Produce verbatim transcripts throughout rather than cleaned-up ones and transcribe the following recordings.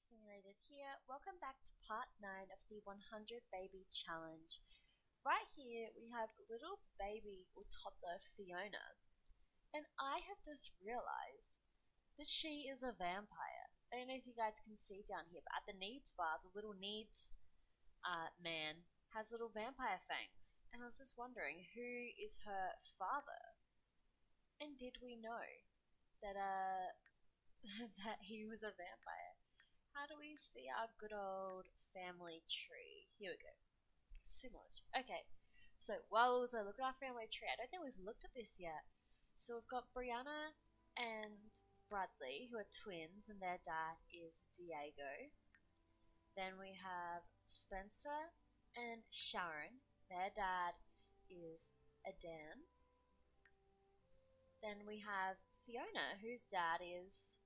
Simulated here. Welcome back to part nine of the one hundred Baby Challenge. Right here we have little baby or toddler Fiona, and I have just realized that she is a vampire. I don't know if you guys can see down here, but at the needs bar, the little needs uh, man has little vampire fangs, and I was just wondering who is her father, and did we know that uh that he was a vampire? How do we see our good old family tree? Here we go. Similar. Okay. So while I look at our family tree, I don't think we've looked at this yet. So we've got Brianna and Bradley, who are twins, and their dad is Diego. Then we have Spencer and Sharon. Their dad is Adan. Then we have Fiona, whose dad is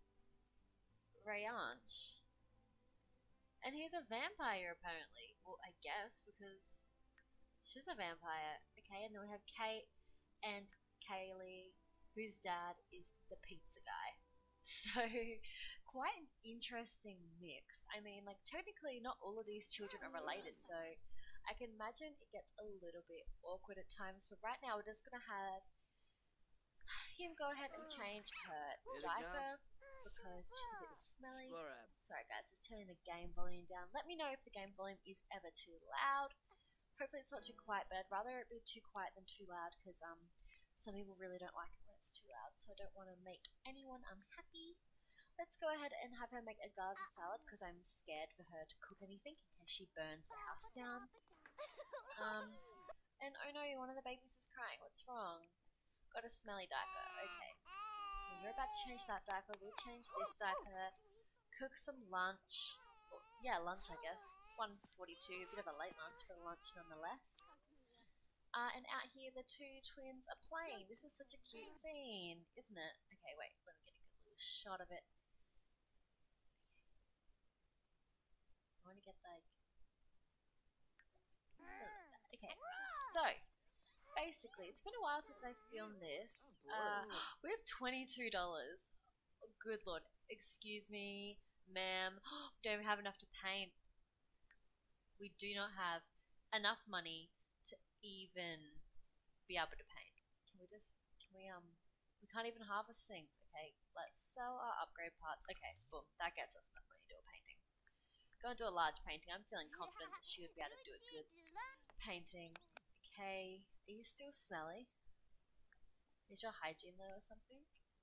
Rayanch. And he's a vampire, apparently. Well, I guess, because she's a vampire. Okay, and then we have Kate and Kaylee, whose dad is the pizza guy. So, quite an interesting mix. I mean, like, technically not all of these children are related, so I can imagine it gets a little bit awkward at times. But right now, we're just going to have him go ahead and change her diaper, because she's a bit smelly. Sorry guys, it's turning the game volume down. Let me know if the game volume is ever too loud. Hopefully it's not too quiet, but I'd rather it be too quiet than too loud, because um, some people really don't like it when it's too loud, so I don't want to make anyone unhappy. Let's go ahead and have her make a garden salad, because I'm scared for her to cook anything in case she burns the house down. Um, and oh no, one of the babies is crying. What's wrong? Got a smelly diaper. Okay. Well, we're about to change that diaper. We'll change this diaper. Cook some lunch. Or, yeah, lunch, I guess. one forty-two. A bit of a late lunch, but lunch nonetheless. Uh, and out here, the two twins are playing. This is such a cute scene, isn't it? Okay, wait. Let me get a good little shot of it. Okay. I want to get like. Okay. So. Basically, it's been a while since I filmed this. Uh, we have twenty-two dollars. Oh, good lord. Excuse me, ma'am. We don't even have enough to paint. We do not have enough money to even be able to paint. Can we just, can we, um, we can't even harvest things. Okay, let's sell our upgrade parts. Okay, boom. That gets us enough money to do a painting. Go and do a large painting. I'm feeling confident that she would be able to do a good painting. Okay. Are you still smelly? Is your hygiene low or something?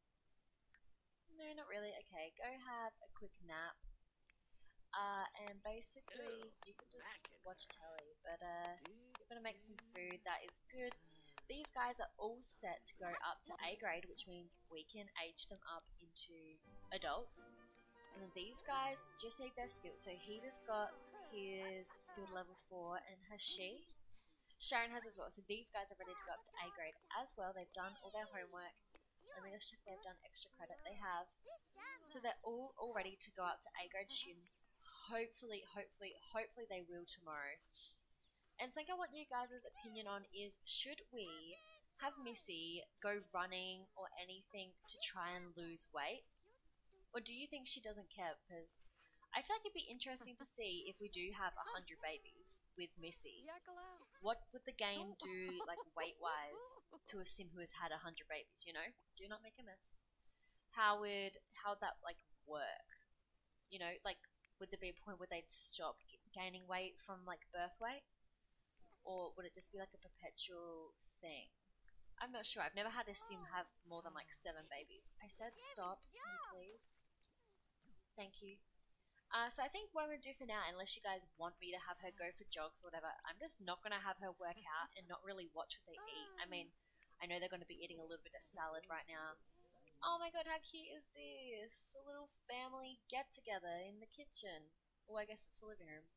No, not really. Okay, go have a quick nap. Uh, and basically, you can just watch telly. But uh, you're gonna make some food that is good. These guys are all set to go up to A grade, which means we can age them up into adults. And then these guys just need their skill. So he just got his skill level four, and has she? Sharon has as well, so these guys are ready to go up to A grade as well. They've done all their homework. Let me just check they've done extra credit. They have. So they're all, all ready to go up to A grade students. Hopefully, hopefully, hopefully they will tomorrow. And something I want you guys' opinion on is, should we have Missy go running or anything to try and lose weight? Or do you think she doesn't care? Because I feel like it'd be interesting to see if we do have one hundred babies with Missy. What would the game do, like, weight-wise, to a sim who has had one hundred babies, you know? Do not make a mess. How would, how would that, like, work? You know, like, would there be a point where they'd stop g gaining weight from, like, birth weight? Or would it just be, like, a perpetual thing? I'm not sure. I've never had a sim have more than, like, seven babies. I said stop, please. Thank you. Uh, so I think what I'm going to do for now, unless you guys want me to have her go for jogs or whatever, I'm just not going to have her work out and not really watch what they eat. I mean, I know they're going to be eating a little bit of salad right now. Oh my god, how cute is this? A little family get-together in the kitchen. Oh, I guess it's the living room.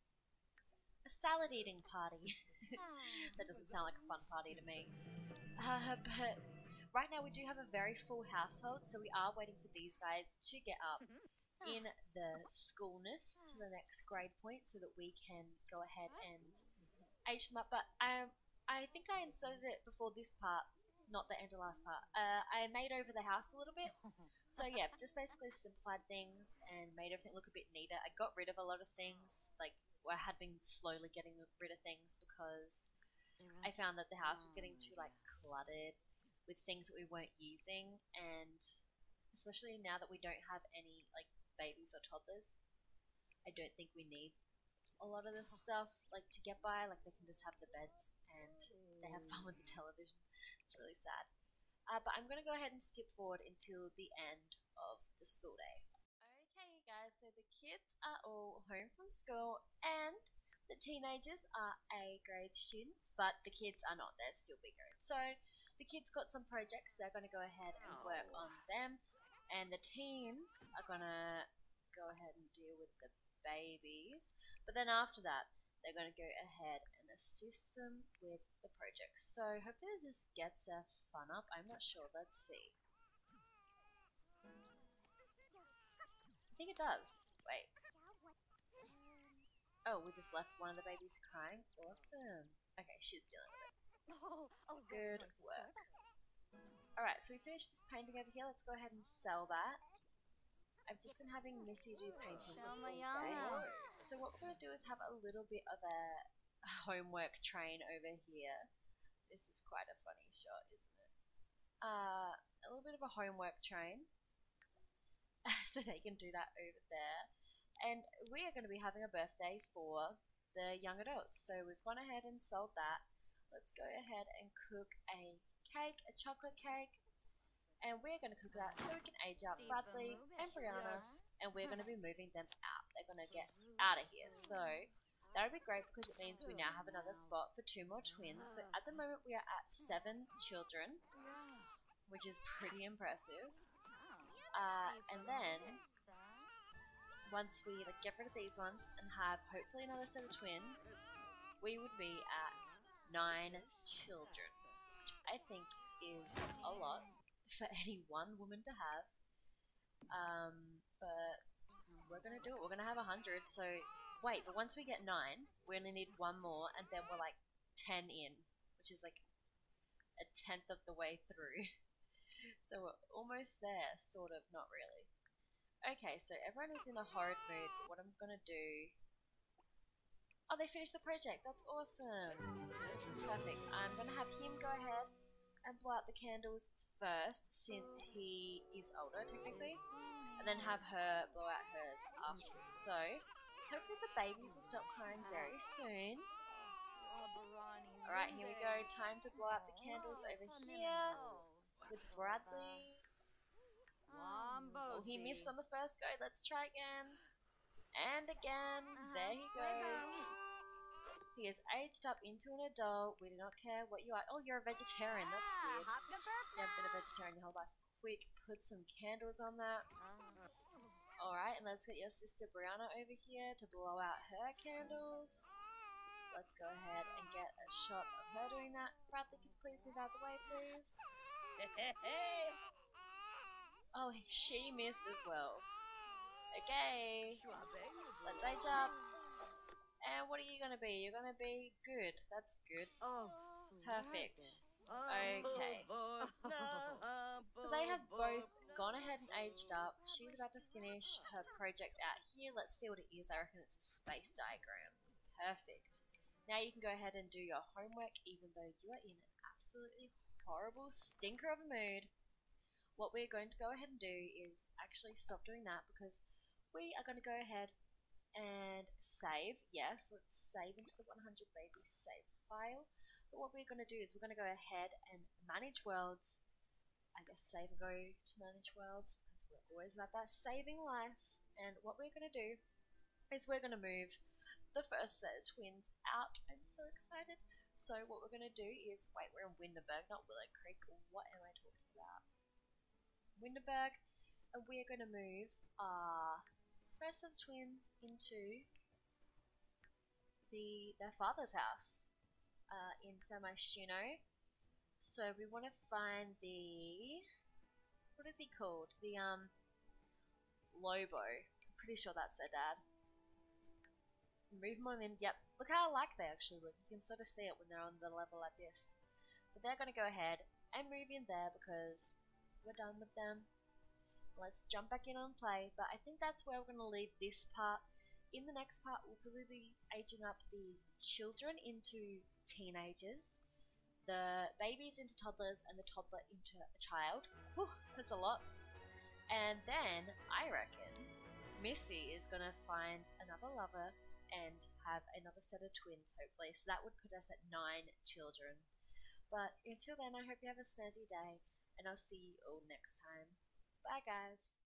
A salad eating party. That doesn't sound like a fun party to me. Uh, but right now we do have a very full household, so we are waiting for these guys to get up in the schoolness to the next grade point so that we can go ahead and age them up. But um, I think I inserted it before this part, not the end of last part. Uh, I made over the house a little bit, So yeah, just basically simplified things and made everything look a bit neater. I got rid of a lot of things, like I had been slowly getting rid of things because I found that the house was getting too like cluttered with things that we weren't using, and especially now that we don't have any like babies or toddlers, I don't think we need a lot of this stuff like to get by. Like they can just have the beds and they have fun with the television. It's really sad. Uh, but I'm going to go ahead and skip forward until the end of the school day. Okay, you guys, so the kids are all home from school and the teenagers are A grade students, but the kids are not, they're still B grade. So the kids got some projects, they're going to go ahead and work on them, and the teens are going to go ahead and deal with the babies, but then after that, they're going to go ahead and assist them with the project. So hopefully this gets their fun up. I'm not sure. Let's see. I think it does. Wait. Oh, we just left one of the babies crying. Awesome. Okay, she's dealing with it. Good work. Alright, so we finished this painting over here. Let's go ahead and sell that. I've just been having Missy do paintings all day. So what we're going to do is have a little bit of a homework train over here. This is quite a funny shot, isn't it? Uh, a little bit of a homework train. So they can do that over there. And we are going to be having a birthday for the young adults. So we've gone ahead and sold that. Let's go ahead and cook a cake, a chocolate cake. And we're going to cook that so we can age up Bradley and Brianna, and we're going to be moving them out. They're going to get out of here. So that would be great because it means we now have another spot for two more twins. So at the moment we are at seven children, which is pretty impressive. Uh, and then once we like get rid of these ones and have hopefully another set of twins, we would be at nine children, which I think is a lot for any one woman to have, um, but we're gonna do it. We're gonna have a hundred. So wait, but once we get nine, we only need one more, and then we're like ten in, which is like a tenth of the way through. So we're almost there, sort of, not really. Okay, so everyone is in a horrid mood. But what I'm gonna do? Oh, they finished the project. That's awesome. Perfect. I'm gonna have him go ahead and blow out the candles first, since he is older technically, and then have her blow out hers afterwards. So hopefully the babies will stop crying very soon. Alright, here we go. Time to blow out the candles over here with Bradley. Oh, he missed on the first go. Let's try again. And again. There he goes. He is aged up into an adult. We do not care what you are. Oh, you're a vegetarian. That's weird. You haven't been a vegetarian your whole life. Quick, put some candles on that. Alright, and let's get your sister Brianna over here to blow out her candles. Let's go ahead and get a shot of her doing that. Bradley, can you please move out of the way, please? Oh, she missed as well. Okay. Let's age up. And what are you going to be? You're going to be good. That's good. Oh, Perfect. Okay. So they have both gone ahead and aged up. She's about to finish her project out here. Let's see what it is. I reckon it's a space diagram. Perfect. Now you can go ahead and do your homework even though you are in an absolutely horrible stinker of a mood. What we're going to go ahead and do is actually stop doing that because we are going to go ahead and save. Yes, let's save into the one hundred baby save file. But what we're going to do is we're going to go ahead and manage worlds. I guess save and go to manage worlds because we're always about that saving life. And what we're going to do is we're going to move the first set of twins out. I'm so excited. So what we're going to do is, wait, we're in Windenburg, not Willow Creek. What am I talking about? Windenburg. And we're going to move our first of the twins into the their father's house uh, in San Myshuno. So we want to find the, what is he called? The um Lobo. I'm pretty sure that's their dad. Move them on in. Yep. Look how alike they actually look. You can sort of see it when they're on the level like this. But they're going to go ahead and move in there because we're done with them. let's jump back in and play. But I think that's where we're going to leave this part. In the next part, we'll probably be aging up the children into teenagers, the babies into toddlers, and the toddler into a child. Whew, that's a lot. And then, I reckon, Missy is going to find another lover and have another set of twins, hopefully. So that would put us at nine children. But until then, I hope you have a snazzy day, and I'll see you all next time. Bye, guys.